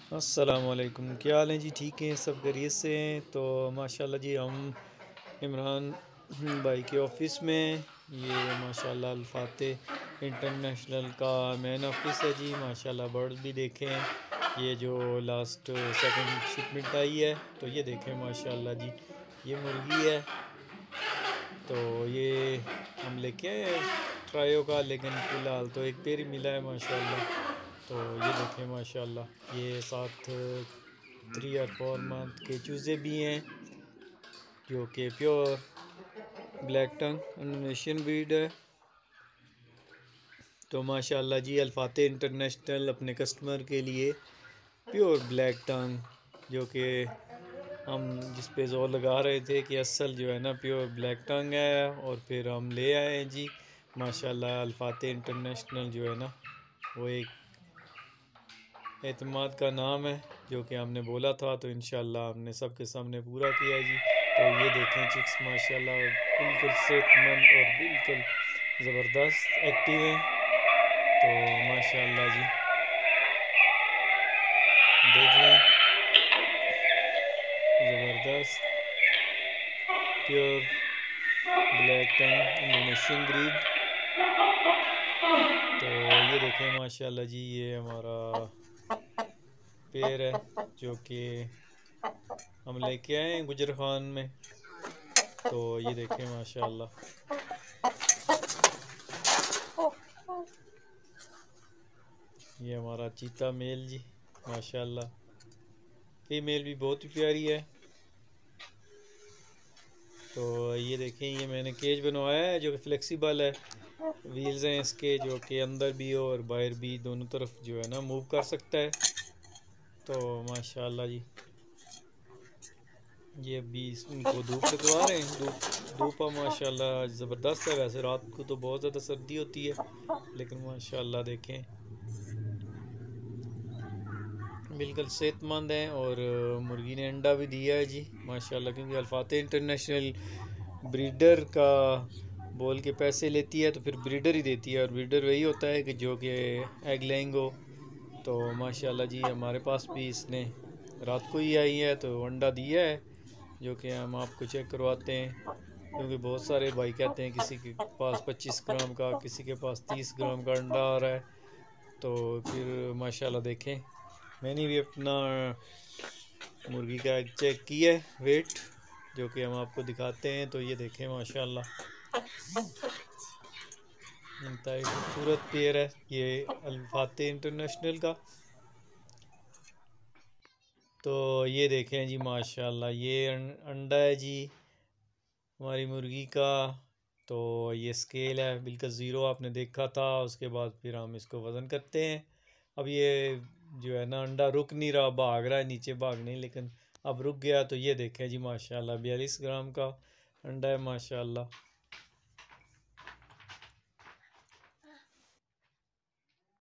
अस्सलामुअलैकुम, क्या हाल है जी? ठीक हैं, सब खैरियत से हैं? तो माशाल्लाह जी हम इमरान भाई के ऑफ़िस में, ये माशाल्लाह अल्फातेह इंटरनेशनल का मेन ऑफिस है जी। माशाल्लाह बर्ड्स भी देखें, ये जो लास्ट सेकंड शिपमेंट आई है तो ये देखें माशाल्लाह जी, ये मुर्गी है। तो ये हम लेके आए हैं ट्रायो का, लेकिन फ़िलहाल तो एक पेड़ ही मिला है माशाल्लाह। तो ये देखें माशाल्लाह, ये साथ 3 और 4 मंथ के चूज़े भी हैं जो कि pure black tongue Indonesian breed है। तो माशाल्लाह जी अल्फातेह इंटरनेशनल अपने कस्टमर के लिए प्योर ब्लैक टंग, जो कि हम जिस पे ज़ोर लगा रहे थे कि असल जो है ना प्योर ब्लैक टंग है, और फिर हम ले आए हैं जी। माशाल्लाह अल्फातेह इंटरनेशनल जो है ना वो एक एतमाद का नाम है, जो कि हमने बोला था, तो इंशाल्लाह हमने सबके सामने पूरा किया जी। तो ये देखें चिक्स माशाल्लाह बिल्कुल सेहतमंद और बिल्कुल ज़बरदस्त एक्टिव हैं। तो माशाल्लाह जी देख लें, ज़बरदस्त pure black tongue Indonesian breed. तो ये देखें माशाल्लाह जी, ये हमारा पेड़ है जो कि हम लेके आए हैं गुजर खान में। तो ये देखें माशाल्लाह, ये हमारा चीता मेल जी माशाल्लाह, फीमेल भी बहुत ही प्यारी है। तो ये देखें, ये मैंने केज बनवाया है जो कि फ्लेक्सिबल है, व्हील्स हैं इसके जो कि अंदर भी और बाहर भी दोनों तरफ जो है ना मूव कर सकता है। तो माशाल्लाह जी ये अभी इनको धूप लगवा रहे हैं, धूप माशाल्लाह ज़बरदस्त है। वैसे रात को तो बहुत ज़्यादा सर्दी होती है, लेकिन माशाल्लाह देखें बिल्कुल सेहतमंद हैं। और मुर्गी ने अंडा भी दिया है जी माशाल्लाह, क्योंकि अल्फातेह इंटरनेशनल ब्रीडर का बोल के पैसे लेती है तो फिर ब्रीडर ही देती है, और ब्रीडर वही होता है कि जो कि एग लेइंग हो। तो माशाल्लाह जी हमारे पास भी इसने रात को ही आई है तो अंडा दिया है, जो कि हम आपको चेक करवाते हैं, क्योंकि बहुत सारे भाई कहते हैं किसी के पास 25 ग्राम का, किसी के पास 30 ग्राम का अंडा आ रहा है। तो फिर माशाल्लाह देखें, मैंने भी अपना मुर्गी का एग चेक किया है, वेट जो कि हम आपको दिखाते हैं। तो ये देखें माशाल्लाह इंतहाई खूबसूरत पेयर है ये अल्फातेह इंटरनेशनल का। तो ये देखें जी माशाल्लाह, ये अंडा है जी हमारी मुर्गी का। तो ये स्केल है बिल्कुल ज़ीरो, आपने देखा था। उसके बाद फिर हम इसको वज़न करते हैं। अब ये जो है ना अंडा रुक नहीं रहा, भाग रहा है नीचे भागने, लेकिन अब रुक गया। तो ये देखें जी माशाल्लाह 42 ग्राम का अंडा है माशाल्लाह।